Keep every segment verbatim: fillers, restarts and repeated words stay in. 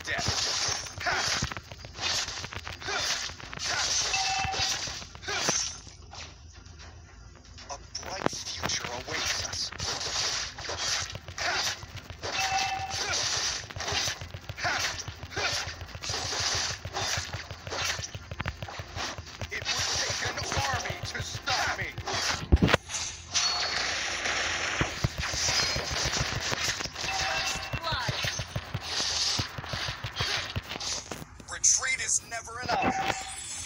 death. Ha! A bright future awaits us. It would take an army to stop me. Retreat is never enough.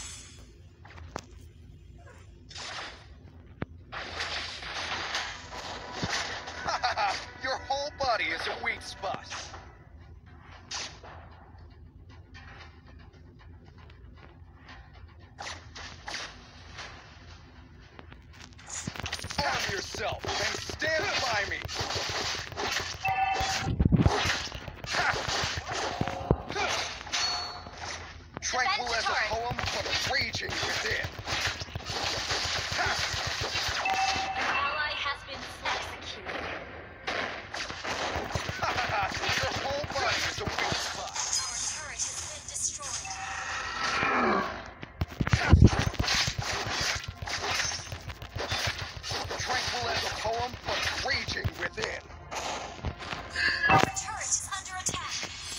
Your whole body is a weak spot. Arm yourself and stand by me. Tranquil as a poem, but raging within. An ally has been executed. Your whole body is a weak spot. Our turret has been destroyed. Tranquil as a poem, but raging within. Our turret is under attack.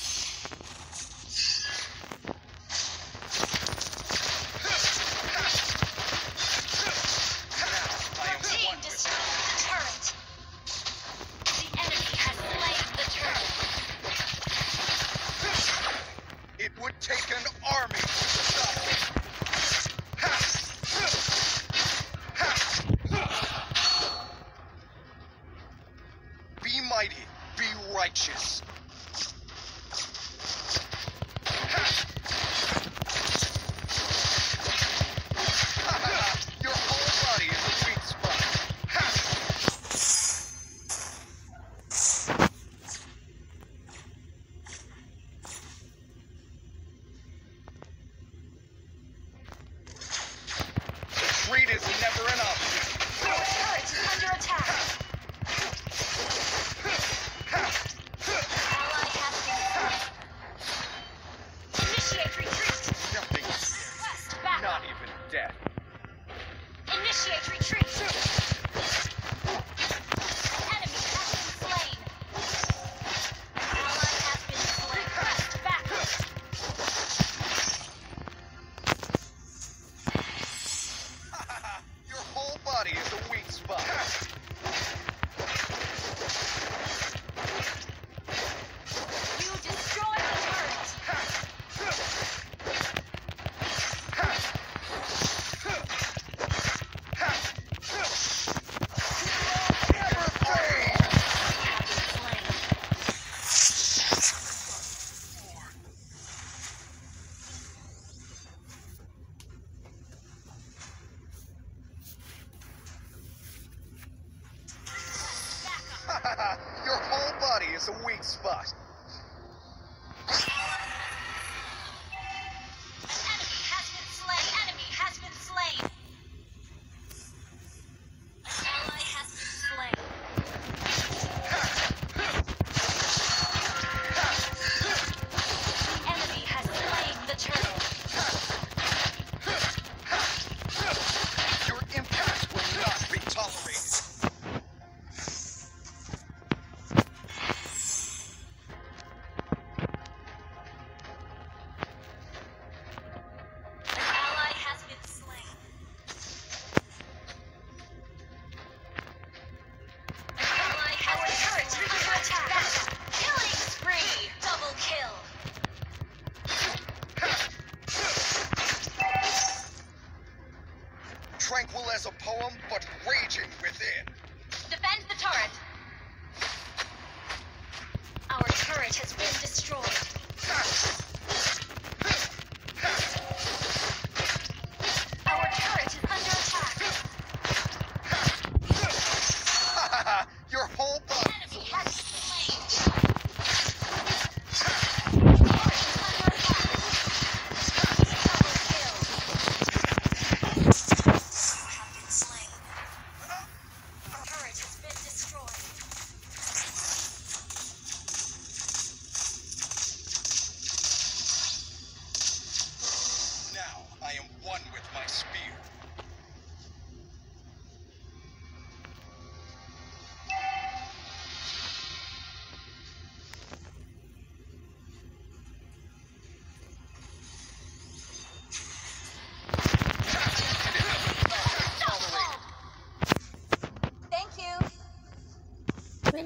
Our team destroyed the turret. The enemy has slain the turret. It would take an army to stop me. Be mighty, be righteous. Your whole body is a weak spot.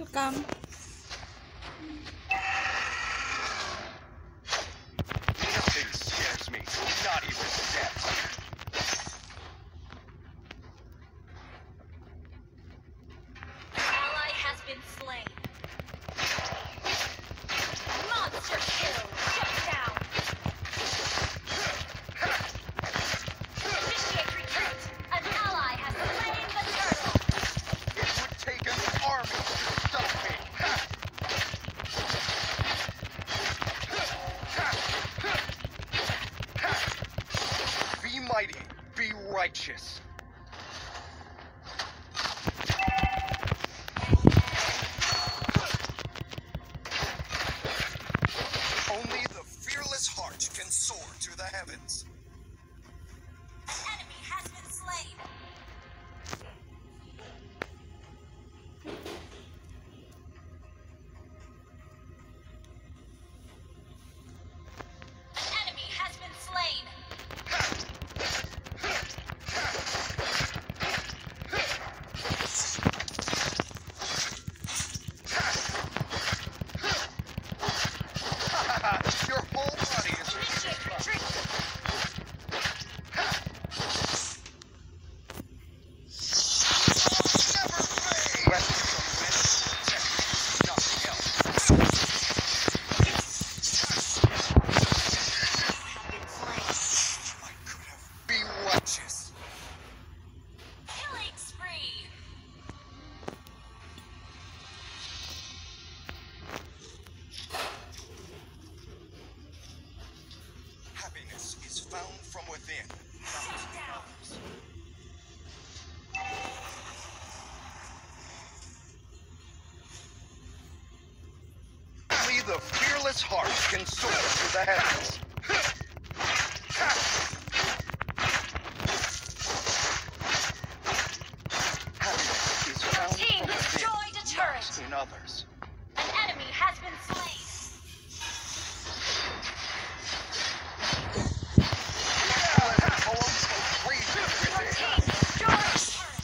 Welcome. Nothing scares me, not even death. Ally has been slain. Monster kill. Shut down. Initiate retreat. An ally has slain the turtle. It would take an army to stop me. Be mighty, be righteous. Only the fearless heart can soar to the heavens. An enemy has been slain. An enemy has been slain. Your whole body is Initiate retreat. never fade. Weapons are meant to protect, nothing else. I could have be righteous. Killing spree. Happiness is found from within, not in others. Only the fearless heart can soar to the heavens. Happiness is found Team from destroyed within, a turret. not in others. An enemy has been slain. Let it poem so crazy Your within. team destroyed a turret.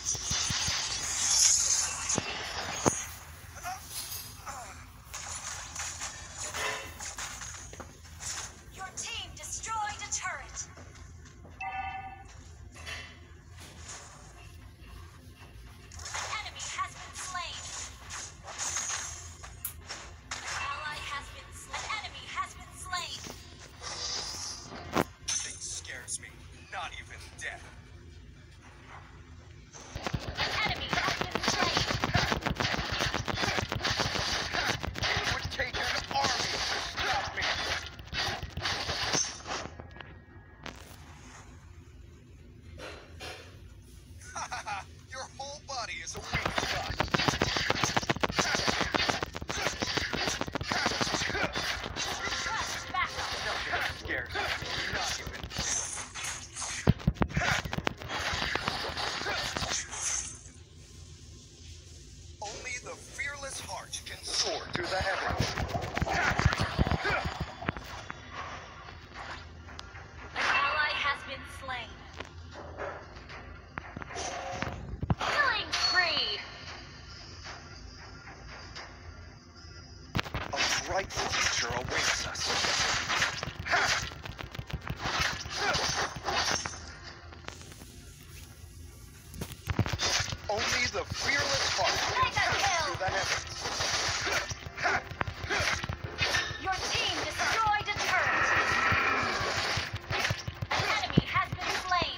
Your team destroyed a turret. An enemy has been slain. An ally has been slain. An enemy has been slain. Nothing scares me, not even death. An enemy has been slain. It would take an army to stop me. Your whole body is a weak spot. Request backup. Nothing scares me, not even death. Only the fearless heart can soar to the heavens. An ally has been slain. Killing spree. A bright future awaits us. Only the fearless heart can Mega soar kill. to the heavens. Your team destroyed a turret. An enemy has been slain.